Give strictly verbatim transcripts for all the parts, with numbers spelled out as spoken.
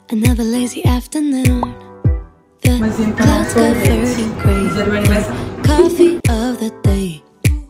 Another lazy afternoon. The clouds covered in gray. Coffee of the day.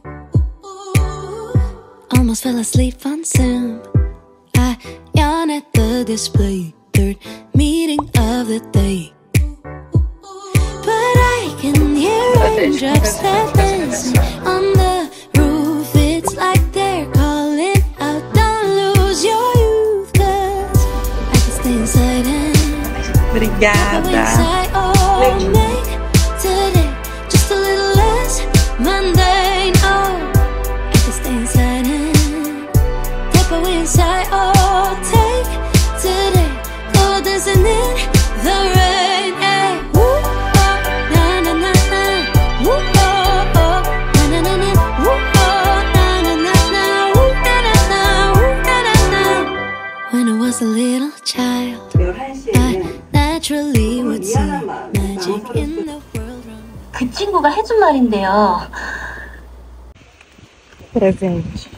Almost fell asleep on Zoom. I yawn at the display. Third meeting of the day. But I can hear raindrops that dancing on the roof. It's like they're calling out, don't lose your youth, cause I can stay inside and Obrigada. inside or make today just a little less mundane. Oh, I can stay inside and step away inside or take today go dancing in the rain. Hey, woo, oh, na na na na, woo, oh, oh, na na na na, woo, oh, na na na na, woo, na na na, woo, na na na. When I was a little child, I naturally would see magic in the world. 그 친구가 해준 말인데요. Presente.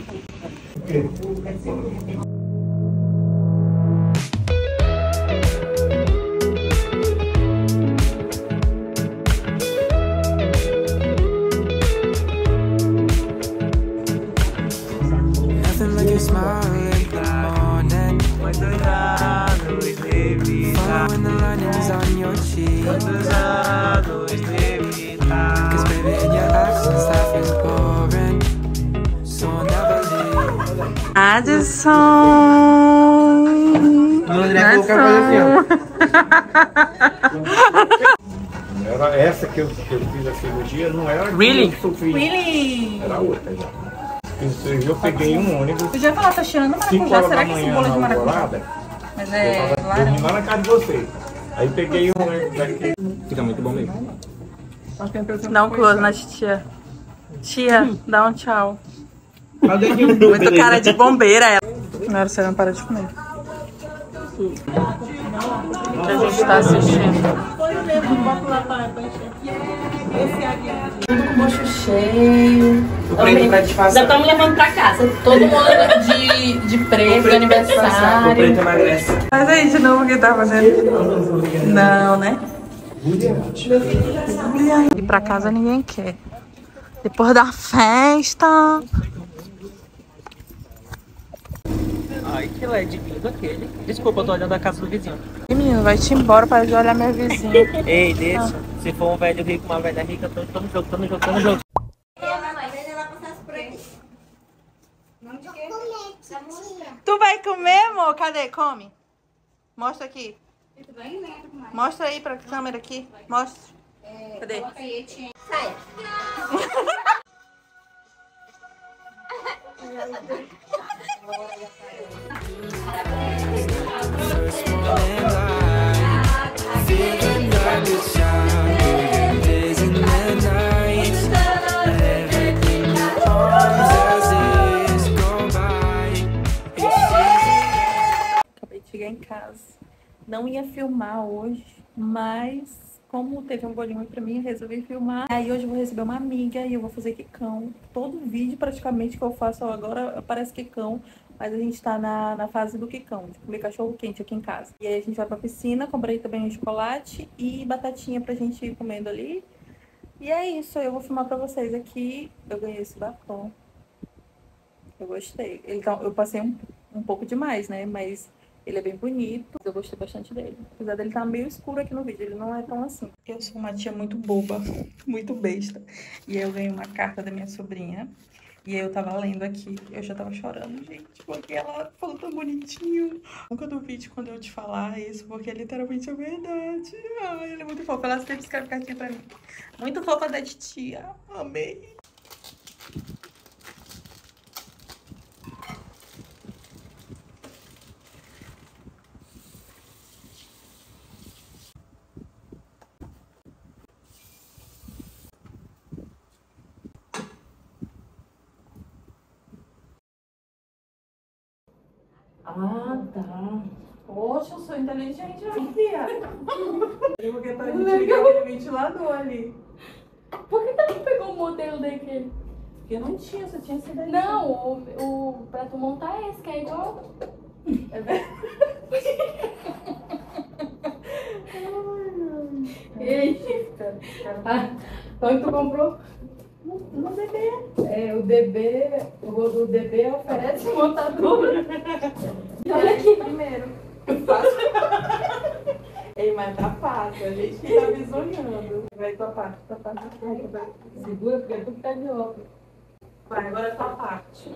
Nothing like your smile in the morning. Following the linings on your cheek. Cause baby in your actions life is boring. So I'll never leave. Adson. Era essa que eu, que eu fiz a cirurgia, não era Really? que eu sofri. Really? Era outra já. Eu peguei um ônibus, Eu já ia falar, tá cheirando cinco maracujá. horas Será da que esse manhã bolo é na de maracujá? Alvorada. Mas Eu é tava dormindo laranja. lá na casa de vocês. Aí peguei um ônibus daqui. Fica muito bom mesmo. Dá um close na tia. Tia, dá um tchau. Cadê que eu Muito cara de bombeira ela. Agora você não para de comer. A gente tá assistindo. Tudo com bucho cheio. O preto pra disfarçar. Já estão me levando pra casa. Todo mundo de, de preto, O aniversário. preto emagrece. Faz aí de novo o que tá fazendo. Não, né? Ir pra casa ninguém quer. Depois da festa. Ai, que L E D lindo aquele. Desculpa, eu tô olhando a casa do vizinho. Ih, menino, vai te embora para de olhar minha vizinha. Ei, deixa. Se for um velho rico, uma velha rica, tô, tô no jogo, tô no jogo, tô no jogo. Tu vai comer, amor? Cadê? Come. Mostra aqui. Mostra aí pra câmera aqui. Mostra. Cadê? Sai. First morning light. Feel the darkest shine. Days and the nights. Everything becomes as days go by. Acabei de chegar em casa. Não ia filmar hoje, mas como teve um bolinho pra mim, eu resolvi filmar. Aí hoje eu vou receber uma amiga e eu vou fazer quicão. Todo vídeo praticamente que eu faço agora parece quicão, mas a gente tá na, na fase do quicão, de comer cachorro quente aqui em casa. E aí a gente vai pra piscina, comprei também um chocolate e batatinha pra gente ir comendo ali. E é isso, eu vou filmar pra vocês aqui. Eu ganhei esse batom. Eu gostei. Ele tá, eu passei um, um pouco demais, né? Mas ele é bem bonito. Eu gostei bastante dele. Apesar dele estar meio escuro aqui no vídeo, ele não é tão assim. Eu sou uma tia muito boba, muito besta. E aí eu ganhei uma carta da minha sobrinha. E aí eu tava lendo aqui, eu já tava chorando, gente, porque ela falou tão bonitinho. Nunca duvide quando eu te falar isso, porque literalmente é verdade. Ai, ele é muito fofo. Ela sempre escreve cartinha pra mim. Muito fofa da titia. Amei. Ah, tá. Poxa, eu sou inteligente, Fia. Porque tá a gente ligar aquele ventilador ali. Por que você não pegou o modelo daquele? Porque não tinha, só tinha esse daí. Não, o, o pra tu montar esse, que é igual. É verdade. Ah, onde tu comprou? No D B. É, o D B, o, o D B oferece montadora. Olha aqui. Primeiro. Ei, mas tá fácil, a gente que tá bizonhando. Vai tua parte, tua parte. Segura, porque tu que tá de óculos. Vai, agora é tua parte.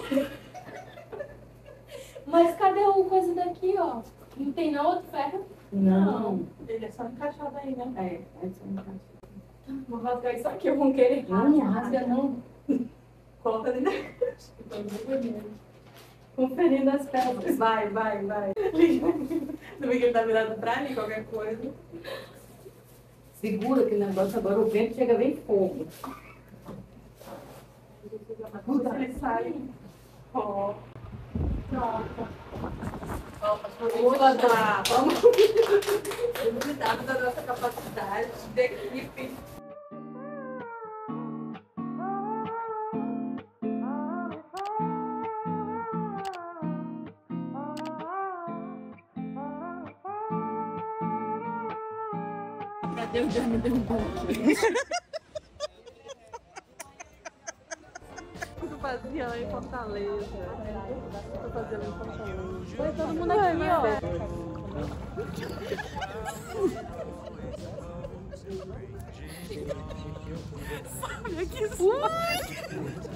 Mas cadê o coisa daqui, ó? Não tem não outro ferro? Não. Ele é só encaixado aí, né? É, é só encaixado. Vou rasgar isso aqui, eu vou querer. Não, não rasga não. Coloca dentro da caixa. Conferindo as peças. Vai, vai, vai. Não vê que ele tá virado pra mim, qualquer coisa. Segura aquele negócio agora, o vento chega bem fogo. Ele sai. Ó. Pronto. Vamos lá, vamos. Duvidado da nossa capacidade de equipe. Deus, Deus me derrubou. Tô fazendo em Fortaleza. Tô fazendo em Fortaleza. Foi todo mundo aqui, ó. Olha que isso.